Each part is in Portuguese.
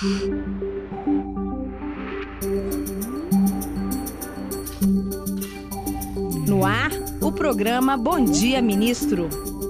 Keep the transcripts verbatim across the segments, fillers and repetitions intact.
No ar, o programa Bom Dia, Ministro.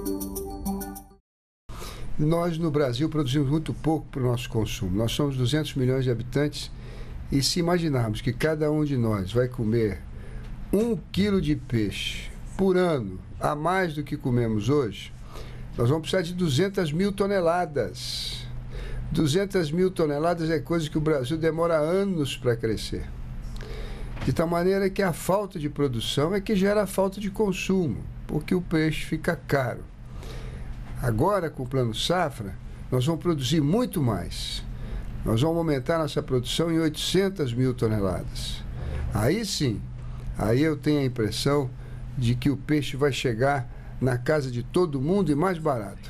Nós, no Brasil, produzimos muito pouco para o nosso consumo. Nós somos duzentos milhões de habitantes e se imaginarmos que cada um de nós vai comer um quilo de peixe por ano, a mais do que comemos hoje, nós vamos precisar de duzentas mil toneladas. duzentas mil toneladas é coisa que o Brasil demora anos para crescer. De tal maneira que a falta de produção é que gera a falta de consumo, porque o peixe fica caro. Agora, com o Plano Safra, nós vamos produzir muito mais. Nós vamos aumentar nossa produção em oitocentas mil toneladas. Aí sim, aí eu tenho a impressão de que o peixe vai chegar na casa de todo mundo e mais barato.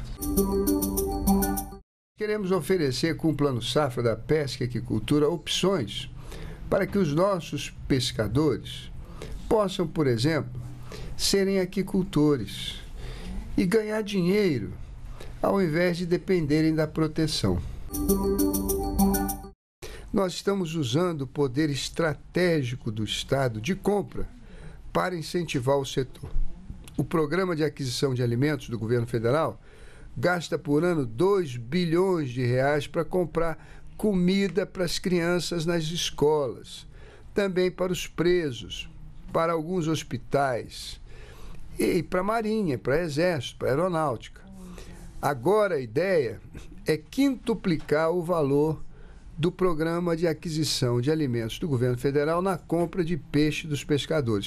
Queremos oferecer com o Plano Safra da Pesca e Aquicultura opções para que os nossos pescadores possam, por exemplo, serem aquicultores e ganhar dinheiro ao invés de dependerem da proteção. Nós estamos usando o poder estratégico do Estado de compra para incentivar o setor. O Programa de Aquisição de Alimentos do Governo Federal gasta por ano dois bilhões de reais para comprar comida para as crianças nas escolas, também para os presos, para alguns hospitais, e para a Marinha, para o Exército, para a Aeronáutica. Agora a ideia é quintuplicar o valor do Programa de Aquisição de Alimentos do Governo Federal na compra de peixe dos pescadores.